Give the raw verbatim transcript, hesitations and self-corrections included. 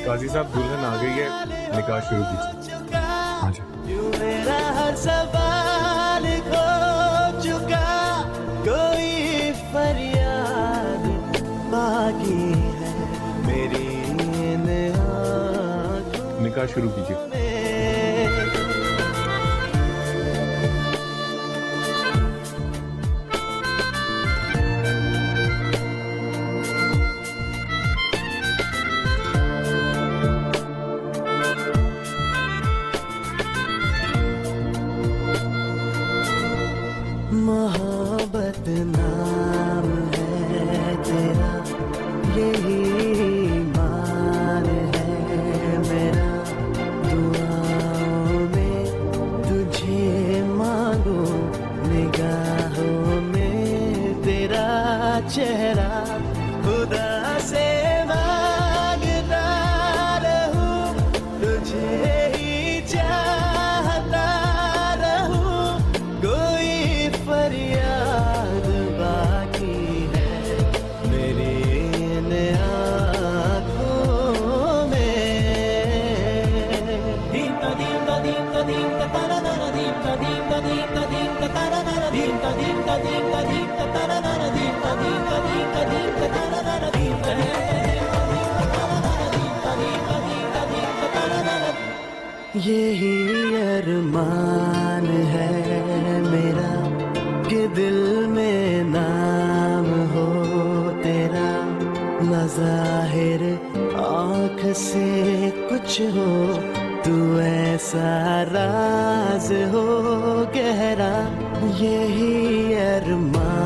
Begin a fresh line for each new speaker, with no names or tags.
काजी साहब दुल्हन आ गई है, निकाह शुरू कीजिए। हाँ जी।
मेरा हर सवाल खो चुका, कोई फरियाद बाकी है मेरी इन आँखों
निकाह शुरू कीजिए।
मोहब्बत नाम है तेरा, यही मान है मेरा, दुआओं में तुझे मांगो, निगाहों में तेरा चेहरा, खुदा से मांगता रहूं, तुझे ही चाहता रहूं, कोई फरियाद बाकी है मेरी इन आँखों में। दीप का दीप का दीप का दीप का तारा तारा, दीप का दीप का दीप का दीप का तारा तारा, दीप का दीप का दीप का दीप का तारा तारा, दीप का दीप का दीप का दीप का तारा तारा, दीप का दीप का दीप का दीप का दीप का तारा तारा। यही अरमान है मेरा कि दिल में नाम हो तेरा, न ज़ाहिर आँख से कुछ हो, तू ऐसा राज हो गहरा, यही अरमान